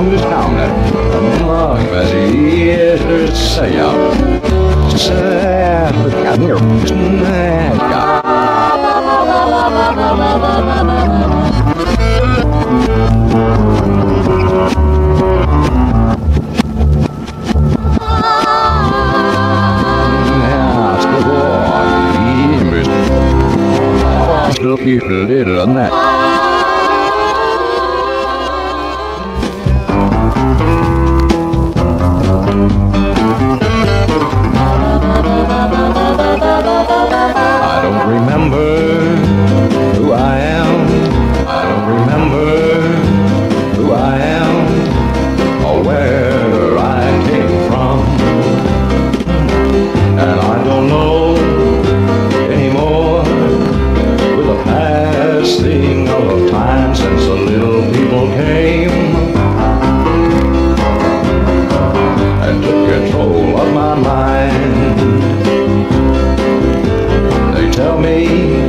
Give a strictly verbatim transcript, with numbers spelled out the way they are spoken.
around this town as long as he is to say out. Say, come here, snag. Still keep a little on that. I don't remember who I am. I don't remember who I am or where I came from. And I don't know anymore with the passing of time since the little people came and took control of my mind. They tell me